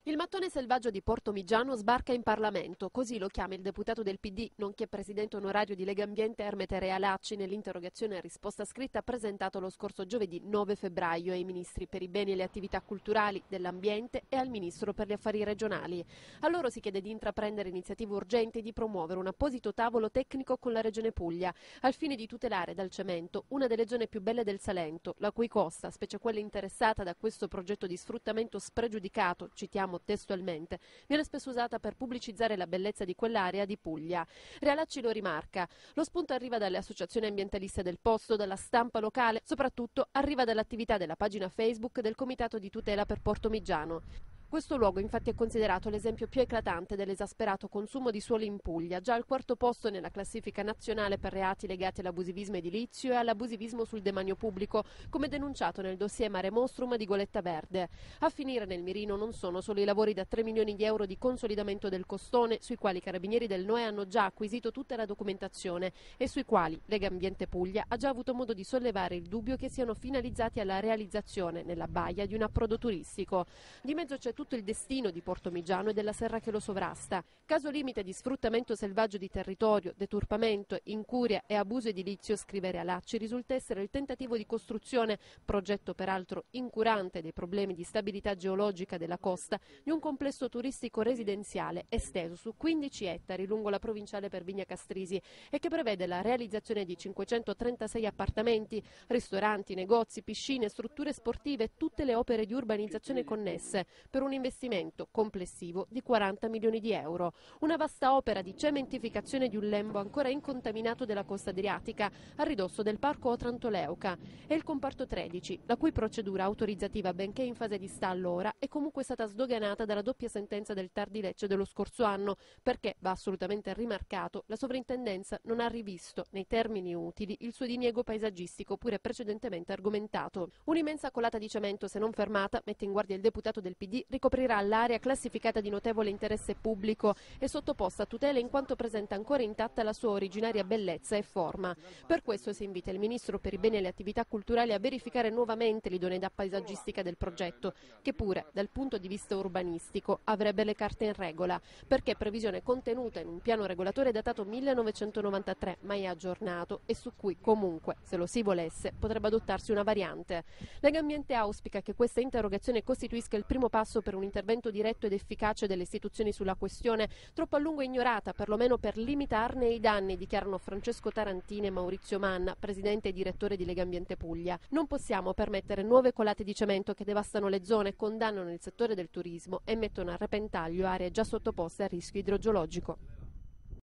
Il mattone selvaggio di Portomigiano sbarca in Parlamento, così lo chiama il deputato del PD, nonché presidente onorario di Legambiente Ermete Realacci nell'interrogazione a risposta scritta presentato lo scorso giovedì 9 febbraio ai ministri per i beni e le attività culturali, dell'ambiente e al ministro per gli affari regionali. A loro si chiede di intraprendere iniziative urgenti e di promuovere un apposito tavolo tecnico con la Regione Puglia, al fine di tutelare dal cemento una delle zone più belle del Salento, la cui costa, specie quella interessata da questo progetto di sfruttamento spregiudicato, citiamo testualmente, viene spesso usata per pubblicizzare la bellezza di quell'area di Puglia. Realacci lo rimarca. Lo spunto arriva dalle associazioni ambientaliste del posto, dalla stampa locale, soprattutto arriva dall'attività della pagina Facebook del Comitato di Tutela per Portomigiano. Questo luogo infatti è considerato l'esempio più eclatante dell'esasperato consumo di suolo in Puglia, già al quarto posto nella classifica nazionale per reati legati all'abusivismo edilizio e all'abusivismo sul demanio pubblico, come denunciato nel dossier Mare Nostrum di Goletta Verde. A finire nel mirino non sono solo i lavori da 3 milioni di euro di consolidamento del costone, sui quali i carabinieri del NOE hanno già acquisito tutta la documentazione e sui quali Legambiente Puglia ha già avuto modo di sollevare il dubbio che siano finalizzati alla realizzazione nella baia di un approdo turistico. Di mezzo c'è tutto il destino di Portomigiano e della serra che lo sovrasta. Caso limite di sfruttamento selvaggio di territorio, deturpamento, incuria e abuso edilizio, scrive Realacci, risulta essere il tentativo di costruzione, progetto peraltro incurante dei problemi di stabilità geologica della costa, di un complesso turistico residenziale esteso su 15 ettari lungo la provinciale per Vigna Castrisi e che prevede la realizzazione di 536 appartamenti, ristoranti, negozi, piscine, strutture sportive e tutte le opere di urbanizzazione connesse, per un investimento complessivo di 40 milioni di euro. Una vasta opera di cementificazione di un lembo ancora incontaminato della costa adriatica, a ridosso del parco Otranto-Leuca. E il comparto 13, la cui procedura autorizzativa, benché in fase di stallo ora, è comunque stata sdoganata dalla doppia sentenza del TAR di Lecce dello scorso anno, perché, va assolutamente rimarcato, la sovrintendenza non ha rivisto, nei termini utili, il suo diniego paesaggistico, pure precedentemente argomentato. Un'immensa colata di cemento, se non fermata, mette in guardia il deputato del PD, ricoprirà l'area classificata di notevole interesse pubblico e sottoposta a tutela in quanto presenta ancora intatta la sua originaria bellezza e forma. Per questo si invita il Ministro per i beni e le attività culturali a verificare nuovamente l'idoneità paesaggistica del progetto, che pure dal punto di vista urbanistico avrebbe le carte in regola, perché è previsione contenuta in un piano regolatore datato 1993, mai aggiornato e su cui comunque, se lo si volesse, potrebbe adottarsi una variante. Legambiente auspica che questa interrogazione costituisca il primo passo per un intervento diretto ed efficace delle istituzioni sulla questione, troppo a lungo ignorata, perlomeno per limitarne i danni, dichiarano Francesco Tarantini e Maurizio Manna, presidente e direttore di Legambiente Puglia. Non possiamo permettere nuove colate di cemento che devastano le zone, condannano il settore del turismo e mettono a repentaglio aree già sottoposte a rischio idrogeologico.